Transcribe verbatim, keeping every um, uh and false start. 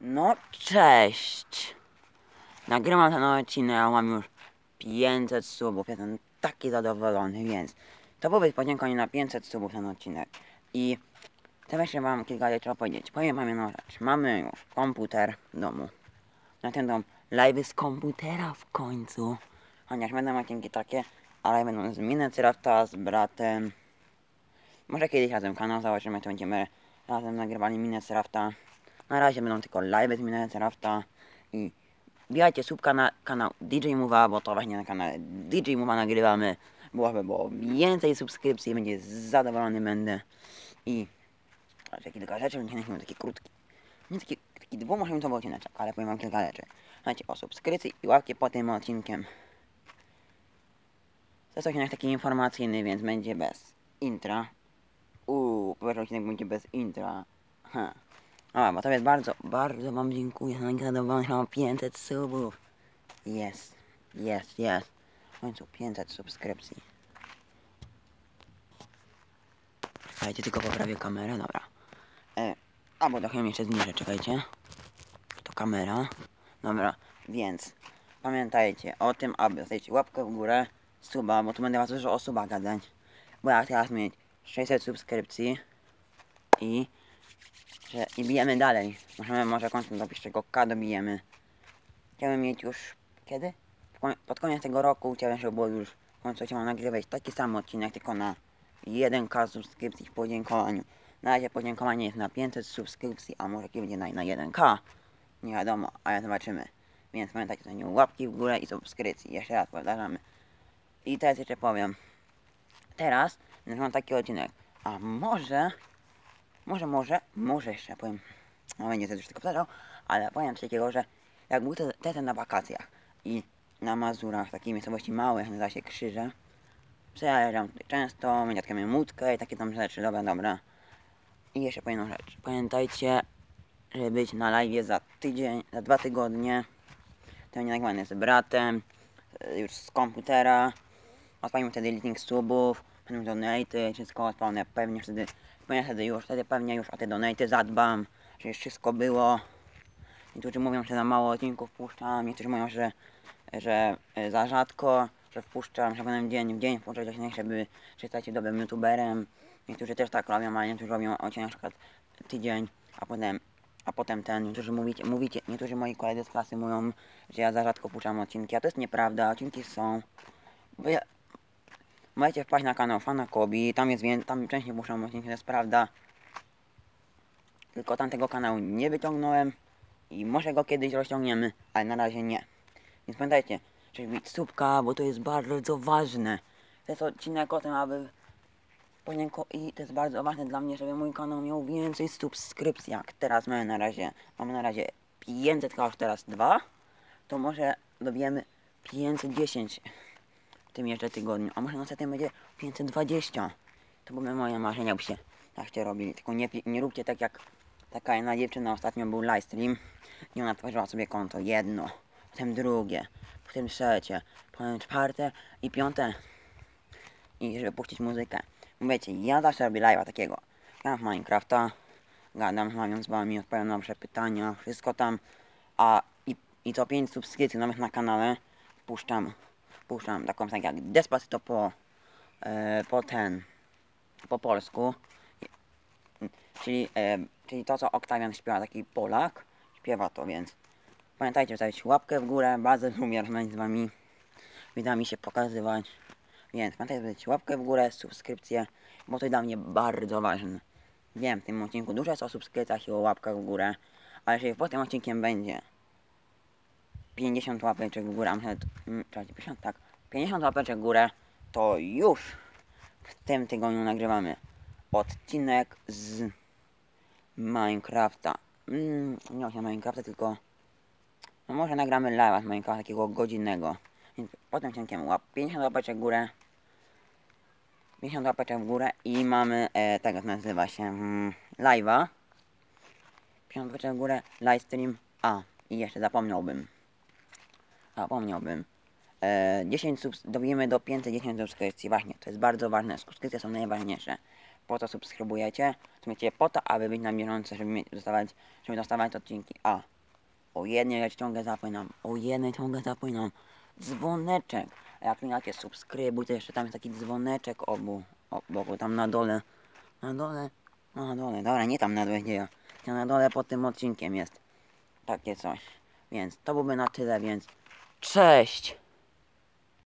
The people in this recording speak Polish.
No cześć! Nagrywam ten odcinek, a mam już pięćset subów, jestem taki zadowolony, więc to byłby podziękowanie na pięćset subów ten odcinek. I chcę jeszcze wam kilka rzeczy opowiedzieć. Powiem wam jedną rzecz. Mamy już komputer w domu. Na ten dom live z komputera w końcu. Chociaż będą odcinki takie, ale będą z Minecrafta, z bratem. Może kiedyś razem kanał założymy, to będziemy razem nagrywali Minecrafta. Na razie będą tylko live z Minecrafta i wbijajcie subka na kanał D J Move'a, bo to właśnie na kanale D J Move'a nagrywamy, bo aby było więcej subskrypcji, będzie zadowolony będę. I jeszcze kilka rzeczy, będzie nie taki krótki, nie taki, taki dwuminutowy odcinek, ale powiem wam kilka rzeczy. Słuchajcie o subskrypcji i łapki po tym odcinkiem. To jest odcinek taki informacyjny, więc będzie bez intra. Uuu, pierwszy odcinek będzie bez intra. Ha. A, bo to jest bardzo, bardzo wam dziękuję za zadowolenie, mam pięćset subów. Jest, jest, jest. W końcu pięćset subskrypcji. Czekajcie, tylko poprawię kamerę, dobra. E, albo trochę ją jeszcze zniżę, czekajcie. To kamera. Dobra, więc pamiętajcie o tym, aby zostawić łapkę w górę, suba, bo tu będę was dużo o suba gadać. Bo ja teraz mieć sześćset subskrypcji i że i bijemy dalej. Możemy może końcem dobić czego K dobijemy. Chciałem mieć już kiedy? Pod koniec tego roku chciałem, żeby było już w końcu chciałem nagrywać taki sam odcinek, tylko na jeden K subskrypcji w podziękowaniu. Na razie podziękowanie jest na pięćset subskrypcji, a może kiedy będzie na, na jeden K. Nie wiadomo, ale zobaczymy. Więc pamiętajcie, to nie łapki w górę i subskrypcji. Jeszcze raz powtarzamy. I teraz jeszcze powiem. Teraz mam taki odcinek. A może... Może, może, może jeszcze powiem, no będzie to już tylko powtarzał, ale powiem coś takiego, że jak był ten na wakacjach i na Mazurach, takiej miejscowości małej, nazywa się Krzyże, przejeżdżam tutaj często, mój dziadka miał łódkę i takie tam rzeczy, dobra, dobra. I jeszcze po jedną rzecz, pamiętajcie, żeby być na live za tydzień, za dwa tygodnie, to będzie nagrywany z bratem, już z komputera, odpalimy wtedy link subów, będą donaty, wszystko odpalone, pewnie wtedy Pewnie wtedy już, wtedy pewnie już o te donaty zadbam, że już wszystko było. Niektórzy mówią, że za mało odcinków wpuszczam, niektórzy mówią, że, że za rzadko, że wpuszczam, że potem dzień w dzień wpuszczać odcinek, żeby się stać się dobrym youtuberem. Niektórzy też tak robią, ale niektórzy robią odcinek na przykład tydzień, a potem, a potem ten, niektórzy mówicie, mówicie, niektórzy moi koledzy z klasy mówią, że ja za rzadko wpuszczam odcinki, a to jest nieprawda, odcinki są. Bo ja, Możecie wpaść na kanał Fana Kobi, tam jest więcej, tam częściej muszą odcinki, to jest prawda. Tylko tamtego kanału nie wyciągnąłem i może go kiedyś rozciągniemy, ale na razie nie. Więc pamiętajcie, żeby mieć subka, bo to jest bardzo ważne. To jest odcinek o tym, aby poniekąd i to jest bardzo ważne dla mnie, żeby mój kanał miał więcej subskrypcji, jak teraz mamy na razie. Mamy na razie pięćset, a już teraz dwa, to może dobijemy pięćset dziesięć. W tym jeszcze tygodniu, a może następnym będzie pięćset dwadzieścia. To były moje marzenia, jakbyście tak robili. Tylko nie, nie róbcie tak jak taka jedna dziewczyna, ostatnio był livestream i ona tworzyła sobie konto, jedno, potem drugie, potem trzecie, potem czwarte i piąte. I żeby puścić muzykę. Wiecie, ja zawsze robię live'a takiego. Gram w Minecrafta, gadam, rozmawiam z wami, odpowiadam na wasze pytania, wszystko tam. A i, i co pięć subskrypcji nowych na kanale wpuszczam. Puszczam taką tak jak Despacito po, e, po ten, po polsku, czyli, e, czyli to co Octavian śpiewa, taki Polak, śpiewa to, więc pamiętajcie, zostawić łapkę w górę, bardzo lubię rozmawiać z wami, wyda mi się pokazywać, więc pamiętajcie, zostawić łapkę w górę, subskrypcję, bo to jest dla mnie bardzo ważne. Wiem, w tym odcinku dużo jest o subskrypcjach i o łapkach w górę, ale jeżeli po tym odcinkiem będzie pięćdziesiąt łapeczek w górę, a myślę, pięćdziesiąt, tak, pięćdziesiąt łapeczek w górę, to już w tym tygodniu nagrywamy odcinek z Minecrafta. Mm, nie właśnie Minecrafta, tylko no może nagramy live'a z Minecrafta takiego godzinnego. Więc potem odcinkiem łap pięćdziesiąt łapeczek w górę, pięćdziesiąt łapeczek w górę i mamy, e, tego nazywa się mm, live'a, pięćdziesiąt łapeczek w górę, livestream, a i jeszcze zapomniałbym. Zapomniałbym. E, dziesięć subs dobijemy do pięćset dziesięć subskrypcji. Właśnie, to jest bardzo ważne. Subskrypcje są najważniejsze. Po to subskrybujecie. Słuchajcie, po to, aby być na bieżąco, żeby dostawać, żeby dostawać odcinki. A O jednej rzecz ciągle zapominam. O jednej ciągle zapominam. Dzwoneczek. A jak klikacie subskrybuj, to jeszcze tam jest taki dzwoneczek obu. Obok, tam na dole. Na dole. Na dole. Dobra, nie tam na dole, gdzie ja. Tam na dole pod tym odcinkiem jest. Takie coś. Więc to byłoby na tyle, więc cześć!